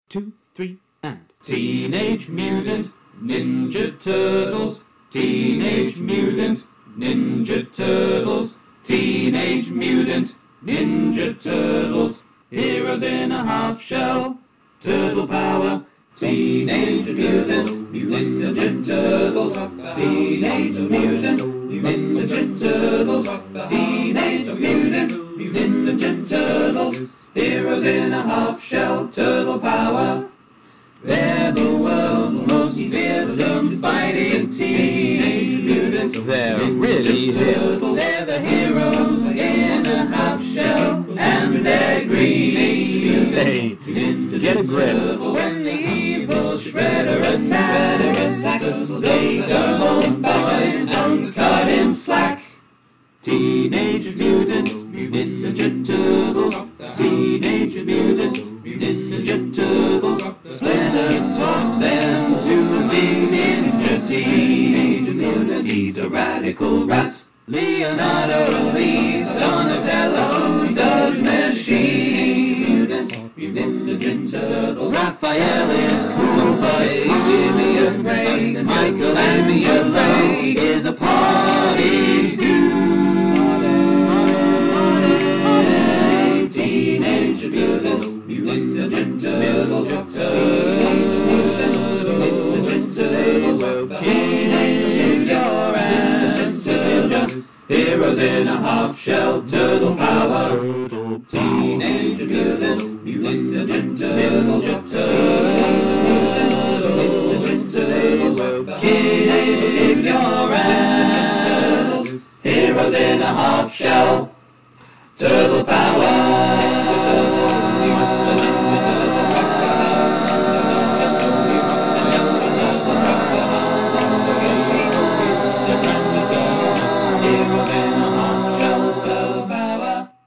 2, 3, and Teenage Mutant Ninja Turtles. Teenage Mutant Ninja Turtles. Teenage Mutant Ninja Turtles. Heroes in a half shell. Turtle power. Teenage Mutant Ninja Turtles. Teenage Mutant Ninja Turtles. Teenage Mutant Ninja Turtles. Heroes in a half shell. Turtle power. They're the world's most fearsome fighting Teenage Mutant they're really Turtles. They're the heroes in a half shell, and they're green. Hey, get a grip. When the evil Shredder attacks, they double boys don't cut him slack. Teenage Mutant Ninja Turtles. Teenage Mutant Ninja Turtles. Splinter taught them to be ninja. Teenage Mutant, he's a radical rat. Leonardo leads, Donatello does machine. Ninja Turtles. Raphael is cool, but Vivian Ray, Michelangelo is a party dude. Teenage Mutant Ninja Turtles. Teenage Mutant Ninja Turtles. Teenage your ancestors. Heroes in a half shell. Turtle power. Teenage Mutant Ninja Turtles.